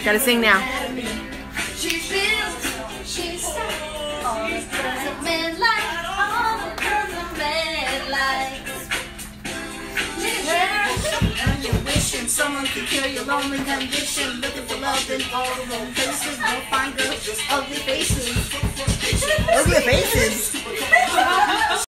Gotta sing now. She feels, she's all the girls a man like, all the girls a man likes. And you're wishing someone could cure your lonely condition, looking for love in all the wrong places. Don't find girls, just ugly faces. Ugly faces.